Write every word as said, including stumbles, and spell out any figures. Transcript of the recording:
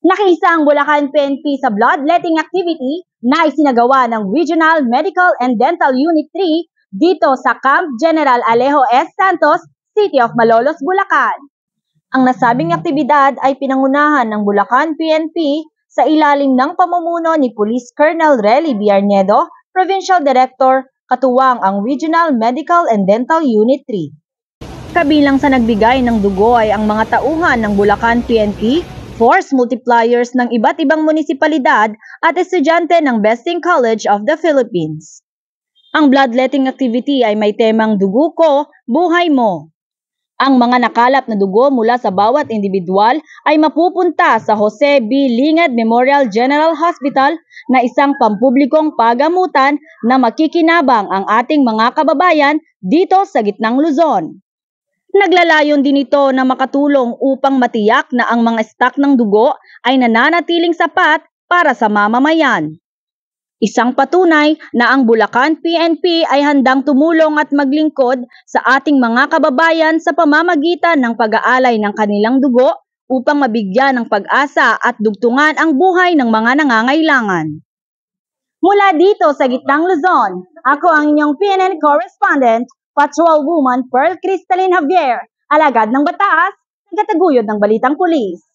Nakiisa ang Bulacan P N P sa bloodletting activity na isinagawa ng Regional Medical and Dental Unit three dito sa Camp General Alejo S. Santos, City of Malolos, Bulacan. Ang nasabing aktibidad ay pinangunahan ng Bulacan P N P sa ilalim ng pamumuno ni Police Colonel Relly Biarnedo, Provincial Director, katuwang ang Regional Medical and Dental Unit three. Kabilang sa nagbigay ng dugo ay ang mga tauhan ng Bulacan P N P, force multipliers ng iba't ibang munisipalidad at estudyante ng Besting College of the Philippines. Ang bloodletting activity ay may temang Dugo Ko, Buhay Mo. Ang mga nakalap na dugo mula sa bawat individual ay mapupunta sa Jose B. Lingad Memorial General Hospital na isang pampublikong pagamutan na makikinabang ang ating mga kababayan dito sa gitnang Luzon. Naglalayon din ito na makatulong upang matiyak na ang mga stock ng dugo ay nananatiling sapat para sa mamamayan. Isang patunay na ang Bulacan P N P ay handang tumulong at maglingkod sa ating mga kababayan sa pamamagitan ng pag-aalay ng kanilang dugo upang mabigyan ng pag-asa at dugtungan ang buhay ng mga nangangailangan. Mula dito sa gitnang Luzon, ako ang inyong P N N correspondent, Patrolwoman Pearl Crystalline Javier, alagad ng batas, nagtataguyod ng balitang pulis.